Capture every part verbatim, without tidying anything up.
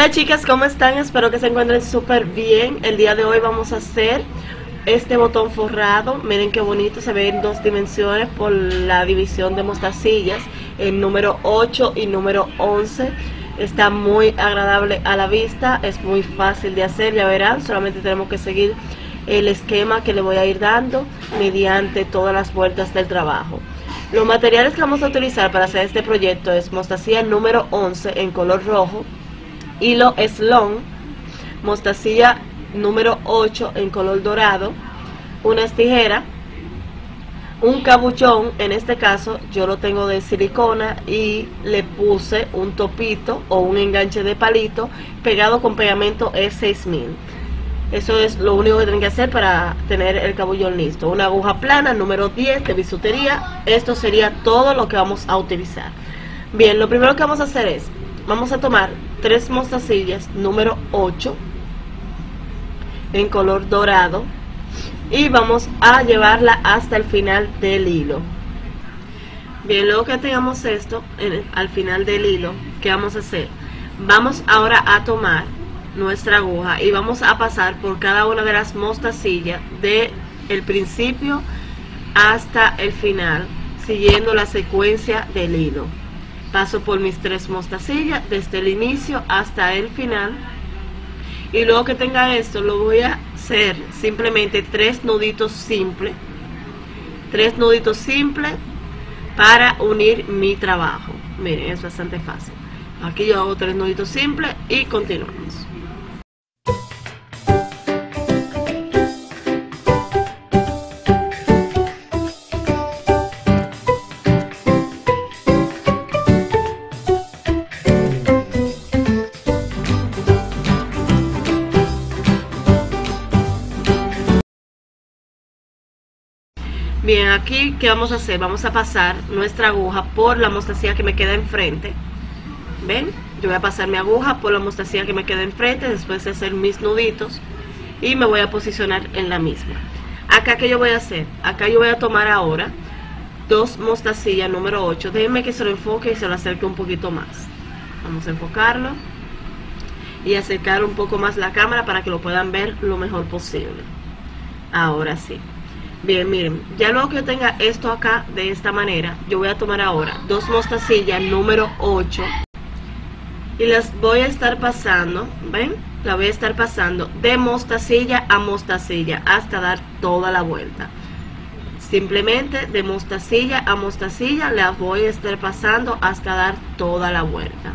Hola chicas, ¿cómo están? Espero que se encuentren súper bien. El día de hoy vamos a hacer este botón forrado. Miren qué bonito, se ve en dos dimensiones por la división de mostacillas, el número ocho y número once. Está muy agradable a la vista, es muy fácil de hacer, ya verán. Solamente tenemos que seguir el esquema que le voy a ir dando mediante todas las vueltas del trabajo. Los materiales que vamos a utilizar para hacer este proyecto es mostacilla número once en color rojo, hilo Slone, mostacilla número ocho en color dorado, unas tijeras, un cabuchón. En este caso yo lo tengo de silicona y le puse un topito o un enganche de palito pegado con pegamento E seis mil. Eso es lo único que tienen que hacer para tener el cabullón listo. Una aguja plana número diez de bisutería. Esto sería todo lo que vamos a utilizar. Bien, lo primero que vamos a hacer es, vamos a tomar tres mostacillas número ocho en color dorado y vamos a llevarla hasta el final del hilo. Bien, luego que tengamos esto en, al final del hilo, ¿qué vamos a hacer? Vamos ahora a tomar nuestra aguja y vamos a pasar por cada una de las mostacillas de el principio hasta el final, siguiendo la secuencia del hilo. Paso por mis tres mostacillas desde el inicio hasta el final, y luego que tenga esto lo voy a hacer simplemente tres nuditos simples, tres nuditos simples para unir mi trabajo. Miren, es bastante fácil. Aquí yo hago tres nuditos simples y continuamos. Bien, aquí ¿qué vamos a hacer? Vamos a pasar nuestra aguja por la mostacilla que me queda enfrente. ¿Ven? Yo voy a pasar mi aguja por la mostacilla que me queda enfrente después de hacer mis nuditos y me voy a posicionar en la misma. Acá ¿qué yo voy a hacer? Acá yo voy a tomar ahora dos mostacillas número ocho. Déjenme que se lo enfoque y se lo acerque un poquito más. Vamos a enfocarlo y acercar un poco más la cámara para que lo puedan ver lo mejor posible. Ahora sí. Bien, miren, ya luego que yo tenga esto acá de esta manera, yo voy a tomar ahora dos mostacillas número ocho y las voy a estar pasando, ¿ven? La voy a estar pasando de mostacilla a mostacilla hasta dar toda la vuelta. Simplemente de mostacilla a mostacilla las voy a estar pasando hasta dar toda la vuelta.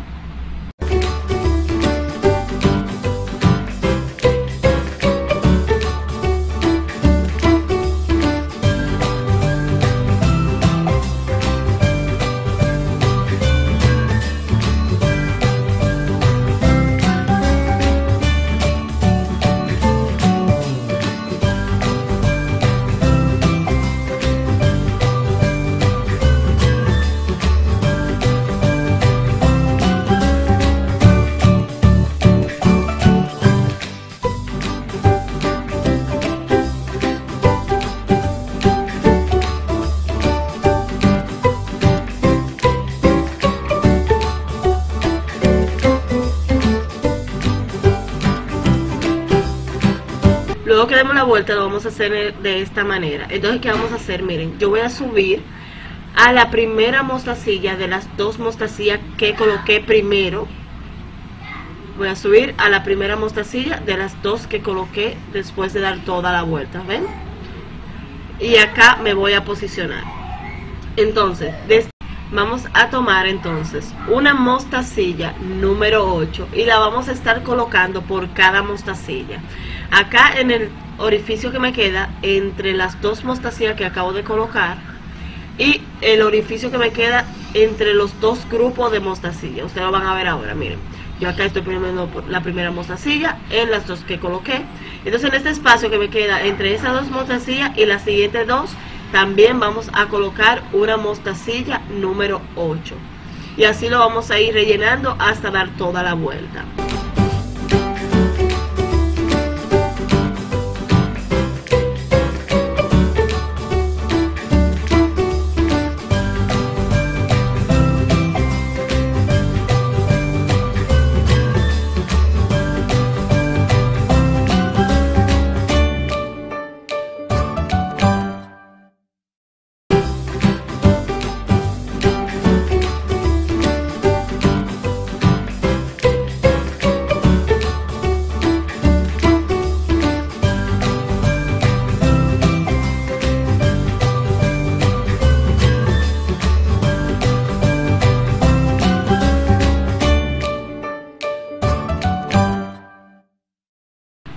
Luego que demos la vuelta lo vamos a hacer de esta manera. Entonces, ¿qué vamos a hacer? Miren, yo voy a subir a la primera mostacilla de las dos mostacillas que coloqué primero. Voy a subir a la primera mostacilla de las dos que coloqué después de dar toda la vuelta, ¿ven? Y acá me voy a posicionar. Entonces, desde, vamos a tomar entonces una mostacilla número ocho y la vamos a estar colocando por cada mostacilla. Acá en el orificio que me queda entre las dos mostacillas que acabo de colocar y el orificio que me queda entre los dos grupos de mostacillas. Ustedes lo van a ver ahora, miren. Yo acá estoy poniendo la primera mostacilla en las dos que coloqué. Entonces en este espacio que me queda entre esas dos mostacillas y las siguientes dos, también vamos a colocar una mostacilla número ocho. Y así lo vamos a ir rellenando hasta dar toda la vuelta.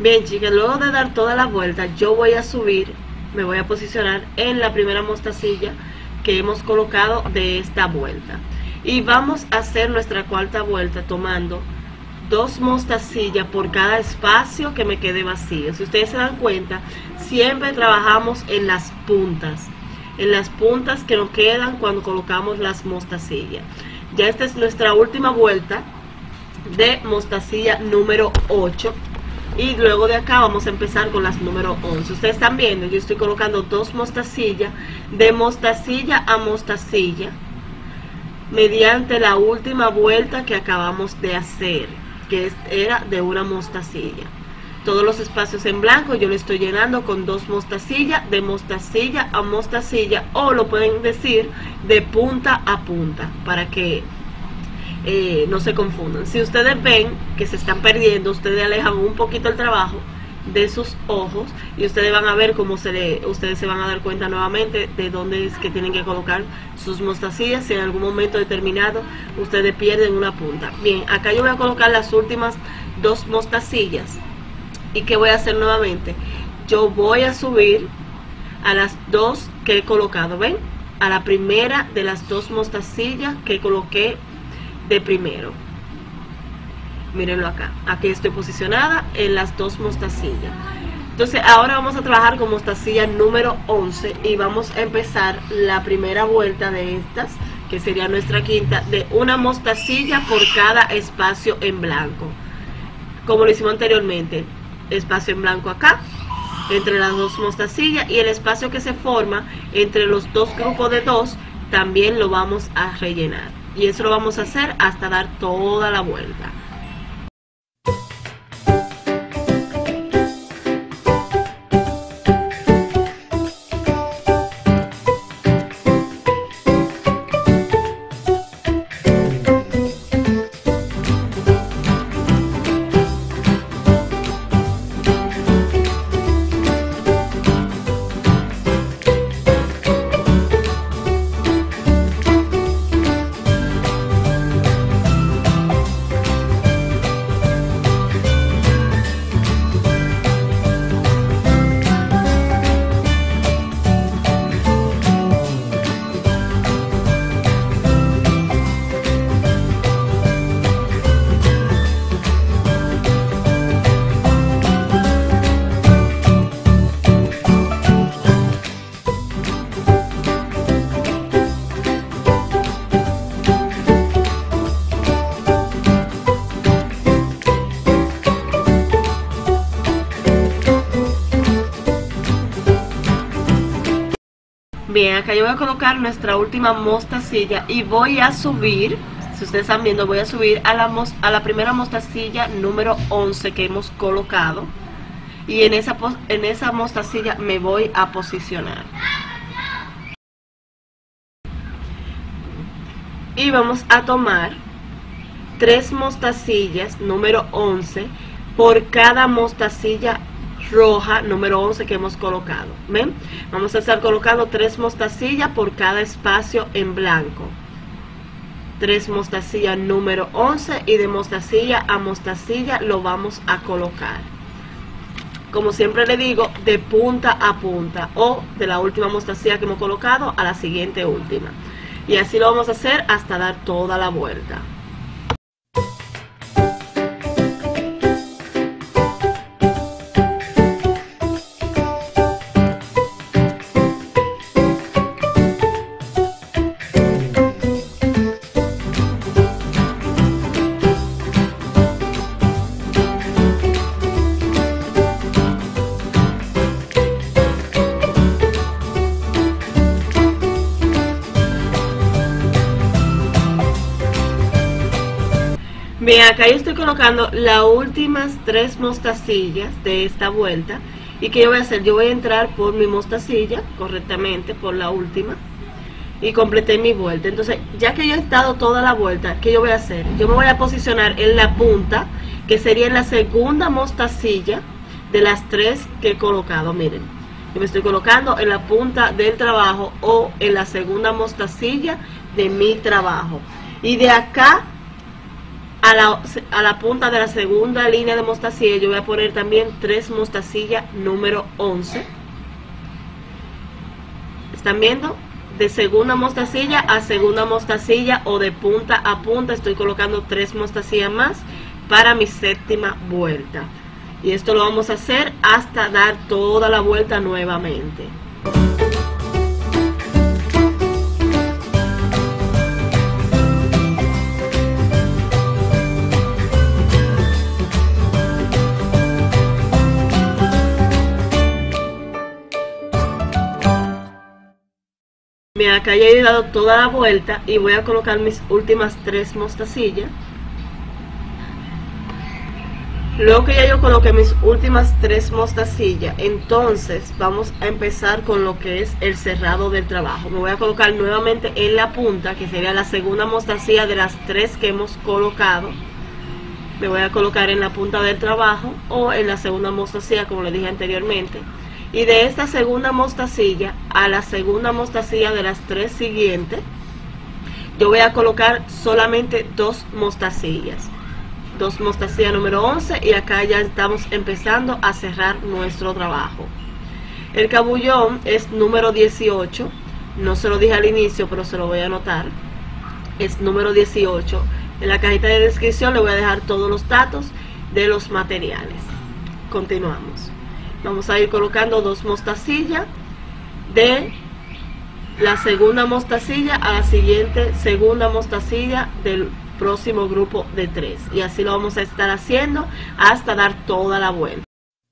Bien, chicas, luego de dar toda la vuelta, yo voy a subir, me voy a posicionar en la primera mostacilla que hemos colocado de esta vuelta. Y vamos a hacer nuestra cuarta vuelta tomando dos mostacillas por cada espacio que me quede vacío. Si ustedes se dan cuenta, siempre trabajamos en las puntas, en las puntas que nos quedan cuando colocamos las mostacillas. Ya esta es nuestra última vuelta de mostacilla número ocho. Y luego de acá vamos a empezar con las número once. Ustedes están viendo, yo estoy colocando dos mostacillas, de mostacilla a mostacilla, mediante la última vuelta que acabamos de hacer, que era de una mostacilla. Todos los espacios en blanco yo le estoy llenando con dos mostacillas, de mostacilla a mostacilla, o lo pueden decir de punta a punta, para que Eh, no se confundan. Si ustedes ven que se están perdiendo, ustedes alejan un poquito el trabajo de sus ojos y ustedes van a ver cómo se le, ustedes se van a dar cuenta nuevamente de dónde es que tienen que colocar sus mostacillas. Si en algún momento determinado ustedes pierden una punta. Bien, acá yo voy a colocar las últimas dos mostacillas. ¿Y qué voy a hacer nuevamente? Yo voy a subir a las dos que he colocado, ¿ven? A la primera de las dos mostacillas que coloqué de primero. Mírenlo acá, aquí estoy posicionada en las dos mostacillas. Entonces ahora vamos a trabajar con mostacilla número once y vamos a empezar la primera vuelta de estas, que sería nuestra quinta, de una mostacilla por cada espacio en blanco, como lo hicimos anteriormente. Espacio en blanco acá entre las dos mostacillas, y el espacio que se forma entre los dos grupos de dos también lo vamos a rellenar. Y eso lo vamos a hacer hasta dar toda la vuelta. Bien, acá yo voy a colocar nuestra última mostacilla y voy a subir, si ustedes están viendo, voy a subir a la, a la primera mostacilla número once que hemos colocado, y en esa, en esa mostacilla me voy a posicionar. Y vamos a tomar tres mostacillas número once por cada mostacilla roja número once que hemos colocado. ¿Ven? Vamos a estar colocando tres mostacillas por cada espacio en blanco. Tres mostacillas número once, y de mostacilla a mostacilla lo vamos a colocar, como siempre le digo, de punta a punta, o de la última mostacilla que hemos colocado a la siguiente última. Y así lo vamos a hacer hasta dar toda la vuelta. Bien, acá yo estoy colocando las últimas tres mostacillas de esta vuelta. ¿Y qué yo voy a hacer? Yo voy a entrar por mi mostacilla correctamente, por la última, y completé mi vuelta. Entonces, ya que yo he estado toda la vuelta, ¿qué yo voy a hacer? Yo me voy a posicionar en la punta, que sería en la segunda mostacilla de las tres que he colocado. Miren, yo me estoy colocando en la punta del trabajo, o en la segunda mostacilla de mi trabajo. Y de acá a la, a la punta de la segunda línea de mostacilla yo voy a poner también tres mostacillas número once. ¿Están viendo? De segunda mostacilla a segunda mostacilla o de punta a punta estoy colocando tres mostacillas más para mi séptima vuelta. Y esto lo vamos a hacer hasta dar toda la vuelta nuevamente. Mira, acá ya he dado toda la vuelta y voy a colocar mis últimas tres mostacillas. Luego que ya yo coloqué mis últimas tres mostacillas, entonces vamos a empezar con lo que es el cerrado del trabajo. Me voy a colocar nuevamente en la punta, que sería la segunda mostacilla de las tres que hemos colocado. Me voy a colocar en la punta del trabajo o en la segunda mostacilla, como les dije anteriormente. Y de esta segunda mostacilla a la segunda mostacilla de las tres siguientes, yo voy a colocar solamente dos mostacillas. Dos mostacillas número once y acá ya estamos empezando a cerrar nuestro trabajo. El cabullón es número dieciocho, no se lo dije al inicio pero se lo voy a anotar, es número dieciocho. En la cajita de descripción le voy a dejar todos los datos de los materiales. Continuamos. Vamos a ir colocando dos mostacillas de la segunda mostacilla a la siguiente segunda mostacilla del próximo grupo de tres, y así lo vamos a estar haciendo hasta dar toda la vuelta.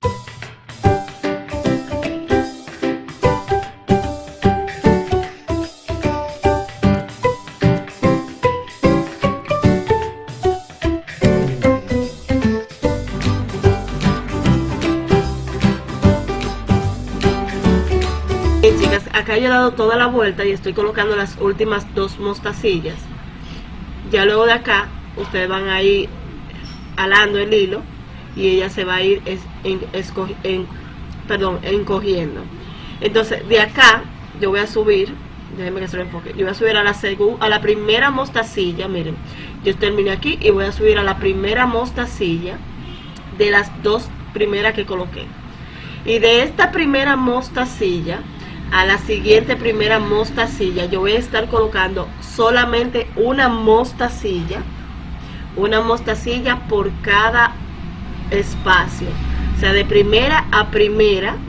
Bien, chicas, acá yo he dado toda la vuelta y estoy colocando las últimas dos mostacillas. Ya luego de acá ustedes van a ir alando el hilo y ella se va a ir es, en, esco, en, perdón, encogiendo. Entonces de acá yo voy a subir, déjenme que se lo enfoque, yo voy a subir a la, a la primera mostacilla. Miren, yo terminé aquí y voy a subir a la primera mostacilla de las dos primeras que coloqué. Y de esta primera mostacilla a la siguiente primera mostacilla yo voy a estar colocando solamente una mostacilla, una mostacilla por cada espacio, o sea, de primera a primera.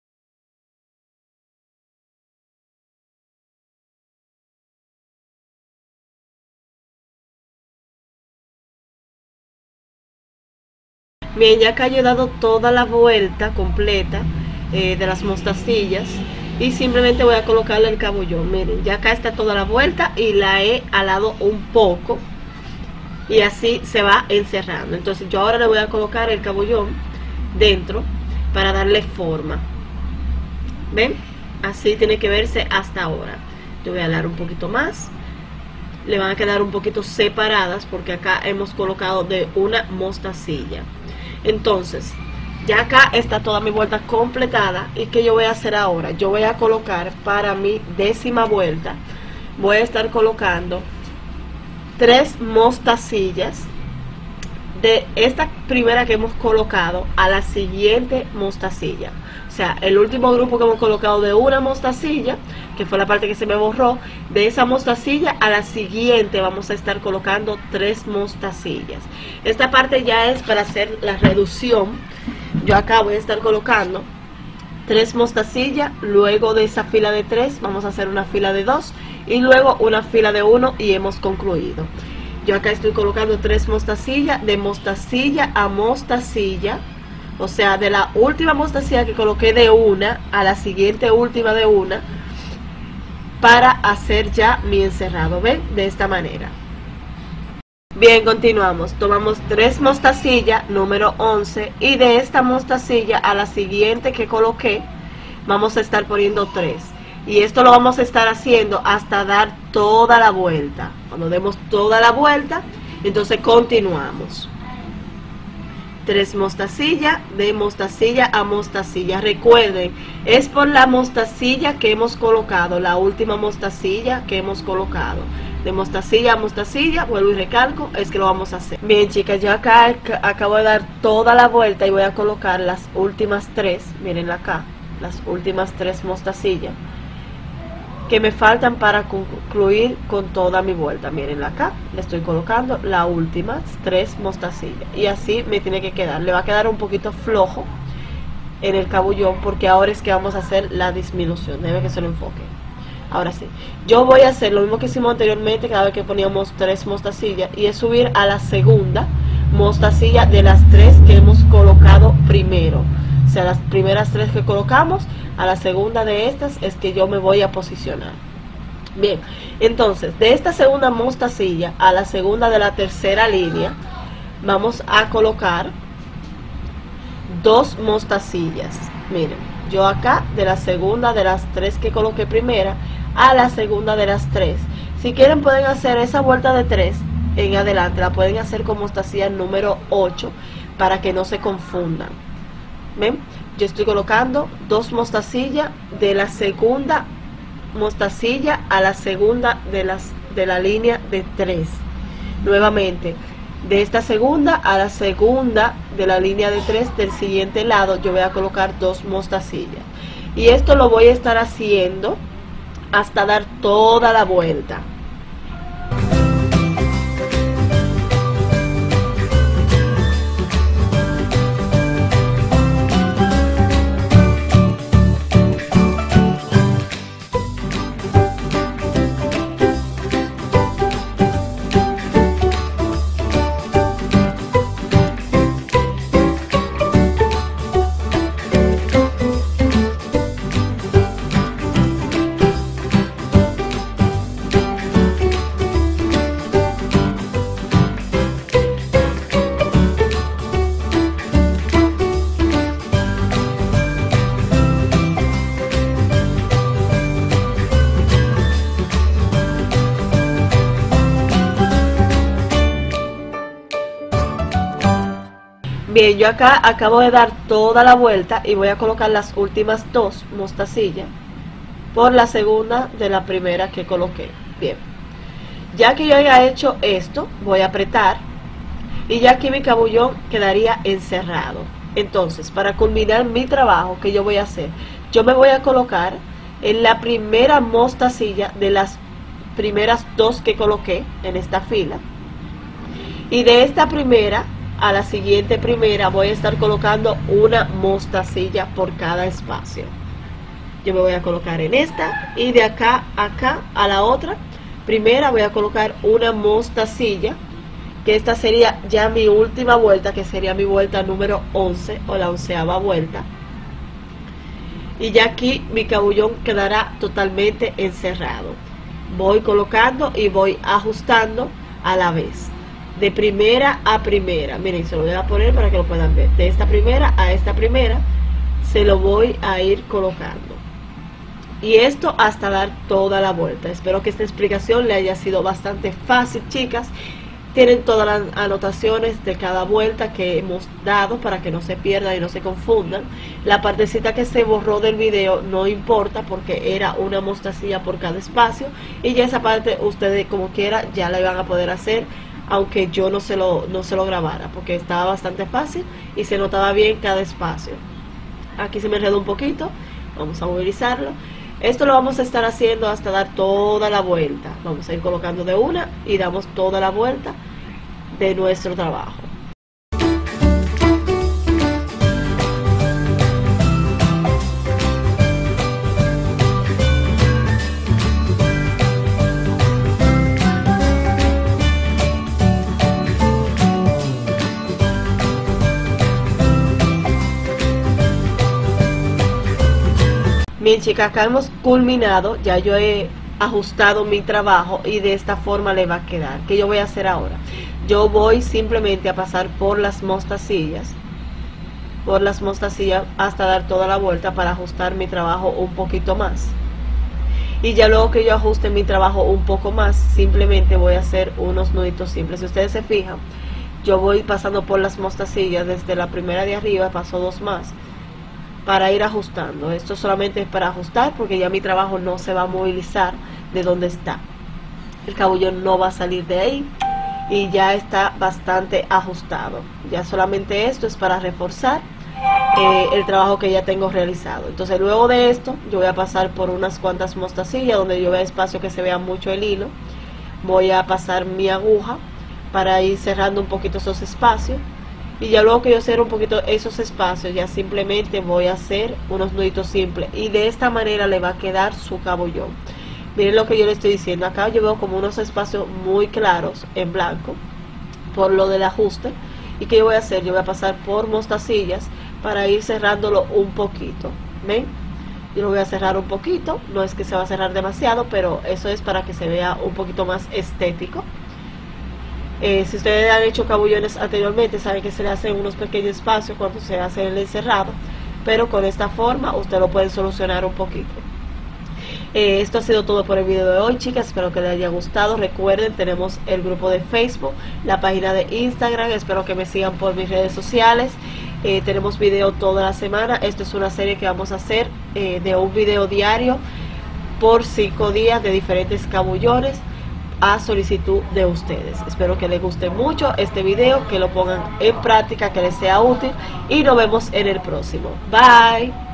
Bien, ya acá yo he dado toda la vuelta completa eh, de las mostacillas y simplemente voy a colocarle el cabullón. Miren, ya acá está toda la vuelta y la he alado un poco y así se va encerrando. Entonces yo ahora le voy a colocar el cabullón dentro para darle forma. ¿Ven? Así tiene que verse hasta ahora. Yo voy a alar un poquito más. Le van a quedar un poquito separadas porque acá hemos colocado de una mostacilla. Entonces ya acá está toda mi vuelta completada. ¿Y qué yo voy a hacer ahora? Yo voy a colocar para mi décima vuelta, voy a estar colocando tres mostacillas de esta primera que hemos colocado a la siguiente mostacilla. O sea, el último grupo que hemos colocado de una mostacilla, que fue la parte que se me borró, de esa mostacilla a la siguiente vamos a estar colocando tres mostacillas. Esta parte ya es para hacer la reducción. Yo acá voy a estar colocando tres mostacillas, luego de esa fila de tres vamos a hacer una fila de dos y luego una fila de uno y hemos concluido. Yo acá estoy colocando tres mostacillas, de mostacilla a mostacilla, o sea, de la última mostacilla que coloqué de una a la siguiente última de una, para hacer ya mi encerrado. ¿Ven? De esta manera. Bien, continuamos. Tomamos tres mostacillas número once y de esta mostacilla a la siguiente que coloqué vamos a estar poniendo tres, y esto lo vamos a estar haciendo hasta dar toda la vuelta. Cuando demos toda la vuelta, entonces continuamos. Tres mostacillas, de mostacilla a mostacilla. Recuerden, es por la mostacilla que hemos colocado, la última mostacilla que hemos colocado. de mostacilla a mostacilla, vuelvo y recalco, es que lo vamos a hacer. Bien chicas, yo acá acabo de dar toda la vuelta y voy a colocar las últimas tres, miren acá, las últimas tres mostacillas que me faltan para concluir con toda mi vuelta. Miren acá, le estoy colocando las últimas tres mostacillas y así me tiene que quedar. Le va a quedar un poquito flojo en el cabullón porque ahora es que vamos a hacer la disminución. Debe que se lo enfoque. Ahora sí, yo voy a hacer lo mismo que hicimos anteriormente cada vez que poníamos tres mostacillas, y es subir a la segunda mostacilla de las tres que hemos colocado primero. O sea, las primeras tres que colocamos, a la segunda de estas es que yo me voy a posicionar. Bien, entonces de esta segunda mostacilla a la segunda de la tercera línea vamos a colocar dos mostacillas. Miren, yo acá de la segunda de las tres que coloqué primera a la segunda de las tres. Si quieren pueden hacer esa vuelta de tres en adelante, la pueden hacer con mostacilla número ocho para que no se confundan. ¿Ven? Yo estoy colocando dos mostacillas de la segunda mostacilla a la segunda de las de la línea de tres. Nuevamente, de esta segunda a la segunda de la línea de tres del siguiente lado yo voy a colocar dos mostacillas, y esto lo voy a estar haciendo hasta dar toda la vuelta. Bien, yo acá acabo de dar toda la vuelta y voy a colocar las últimas dos mostacillas por la segunda de la primera que coloqué. Bien, ya que yo haya hecho esto, voy a apretar y ya aquí mi cabullón quedaría encerrado. Entonces, para culminar mi trabajo, que yo voy a hacer? Yo me voy a colocar en la primera mostacilla de las primeras dos que coloqué en esta fila, y de esta primera a la siguiente primera voy a estar colocando una mostacilla por cada espacio. Yo me voy a colocar en esta, y de acá a acá a la otra primera voy a colocar una mostacilla, que esta sería ya mi última vuelta, que sería mi vuelta número once o la onceava vuelta, y ya aquí mi cabullón quedará totalmente encerrado. Voy colocando y voy ajustando a la vez, de primera a primera. Miren, se lo voy a poner para que lo puedan ver. De esta primera a esta primera se lo voy a ir colocando, y esto hasta dar toda la vuelta. Espero que esta explicación le haya sido bastante fácil, chicas. Tienen todas las anotaciones de cada vuelta que hemos dado para que no se pierdan y no se confundan. La partecita que se borró del video no importa, porque era una mostacilla por cada espacio, y ya esa parte ustedes como quiera ya la iban a poder hacer, aunque yo no se lo, no se lo grabara, porque estaba bastante fácil y se notaba bien cada espacio. Aquí se me enredó un poquito, vamos a movilizarlo. Esto lo vamos a estar haciendo hasta dar toda la vuelta. Vamos a ir colocando de una y damos toda la vuelta de nuestro trabajo. Bien chicas, acá hemos culminado, ya yo he ajustado mi trabajo y de esta forma le va a quedar. ¿Qué yo voy a hacer ahora? Yo voy simplemente a pasar por las mostacillas, por las mostacillas hasta dar toda la vuelta para ajustar mi trabajo un poquito más. Y ya luego que yo ajuste mi trabajo un poco más, simplemente voy a hacer unos nuditos simples. Si ustedes se fijan, yo voy pasando por las mostacillas desde la primera de arriba, paso dos más para ir ajustando. Esto solamente es para ajustar, porque ya mi trabajo no se va a movilizar de donde está. el cabullón no va a salir de ahí y ya está bastante ajustado. Ya solamente esto es para reforzar eh, el trabajo que ya tengo realizado. Entonces luego de esto yo voy a pasar por unas cuantas mostacillas donde yo vea espacio que se vea mucho el hilo. Voy a pasar mi aguja para ir cerrando un poquito esos espacios, y ya luego que yo cierro un poquito esos espacios, ya simplemente voy a hacer unos nuditos simples, y de esta manera le va a quedar su cabullón. Miren lo que yo le estoy diciendo, acá yo veo como unos espacios muy claros en blanco por lo del ajuste. Y que yo voy a hacer, yo voy a pasar por mostacillas para ir cerrándolo un poquito, ¿ven? Yo lo voy a cerrar un poquito, no es que se va a cerrar demasiado, pero eso es para que se vea un poquito más estético. Eh, si ustedes han hecho cabullones anteriormente, saben que se le hacen unos pequeños espacios cuando se hace el encerrado, pero con esta forma usted lo puede solucionar un poquito. Eh, esto ha sido todo por el video de hoy, chicas, espero que les haya gustado. Recuerden, tenemos el grupo de Facebook, la página de Instagram, espero que me sigan por mis redes sociales. Eh, tenemos video toda la semana. Esto es una serie que vamos a hacer eh, de un video diario por cinco días de diferentes cabullones a solicitud de ustedes. Espero que les guste mucho este video, que lo pongan en práctica, que les sea útil, y nos vemos en el próximo. Bye.